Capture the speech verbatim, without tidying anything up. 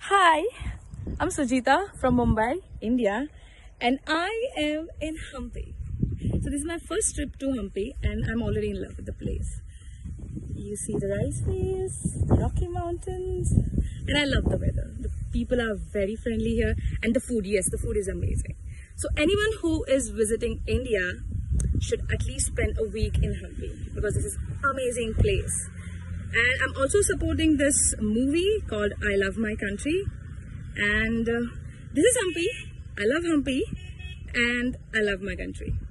Hi, I'm Sujitha from Mumbai, India, and I am in Hampi. So this is my first trip to Hampi and I'm already in love with the place. You see the rice fields, the Rocky Mountains, and I love the weather. The people are very friendly here and the food, yes, the food is amazing. So anyone who is visiting India should at least spend a week in Hampi because this is an amazing place. And I'm also supporting this movie called I Love My Country. And uh, this is Hampi. I love Hampi and I love my country.